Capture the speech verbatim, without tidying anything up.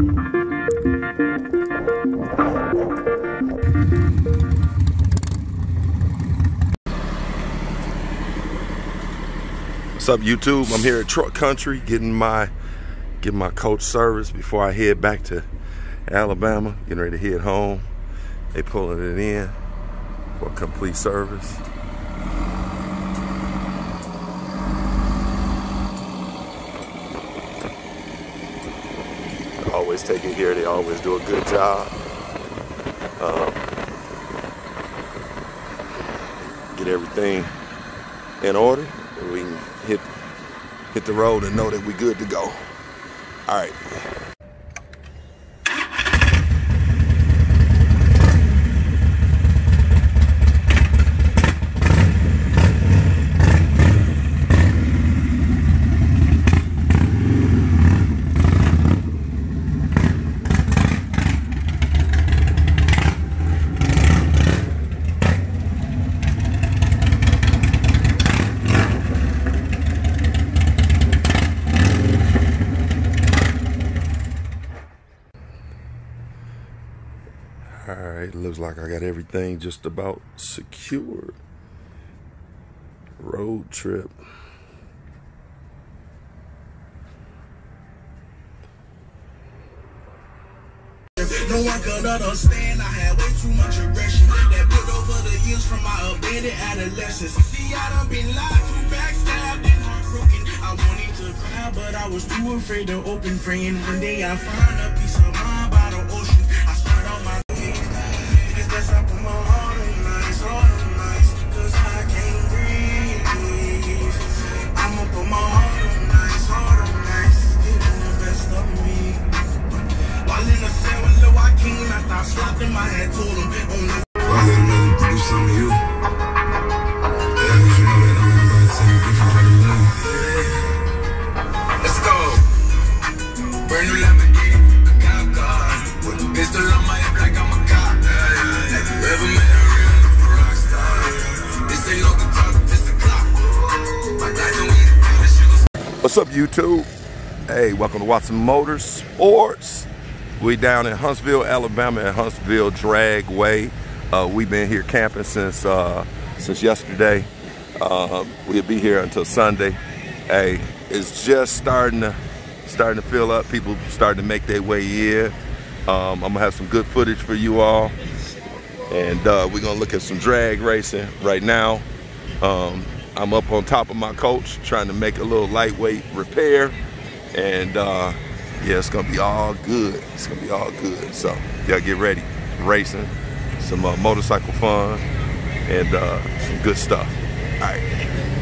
What's up, YouTube? I'm here at Truck Country getting my getting my coach service before I head back to Alabama. Getting ready to head home. They pulling it in for a complete service. They always take it here. They always do a good job. Um, get everything in order. We can hit hit the road and know that we're good to go. All right. All right, it looks like I got everything just about secured. Road trip. No one could understand, I had way too much aggression that built over the years from my abandoned adolescence. See, I done been lied to, backstabbed and heartbroken. I wanted to cry, but I was too afraid to open. Praying one day I find a piece of mind by the ocean. I start on my best I put my heart on nice, heart on nice, cause I can't breathe. I'ma put my heart on nice, heart on nice, getting the best of me. While in the cell with Lil Joaquin, after I slapped him, I had told him only I let him know to do something to you. Yeah, you know that I'm about to tell you different how to love. Let's go. Brand new Lamborghini, a cop car, with a pistol on my hip like I'm a cop. Never met a real rock star. This ain't no guitar, just a clock. My dad don't eat the sugar. What's up, YouTube? Hey, welcome to Watson Motors Sports. We down in Huntsville, Alabama at Huntsville Dragway. Uh, we've been here camping since uh, since yesterday. Uh, we'll be here until Sunday. Hey, it's just starting to starting to fill up. People starting to make their way in. Um, I'm gonna have some good footage for you all. And uh, we're gonna look at some drag racing right now. Um, I'm up on top of my coach trying to make a little lightweight repair. And uh, yeah, it's gonna be all good. It's gonna be all good. So y'all get ready. Racing, some uh, motorcycle fun, and uh, some good stuff. All right.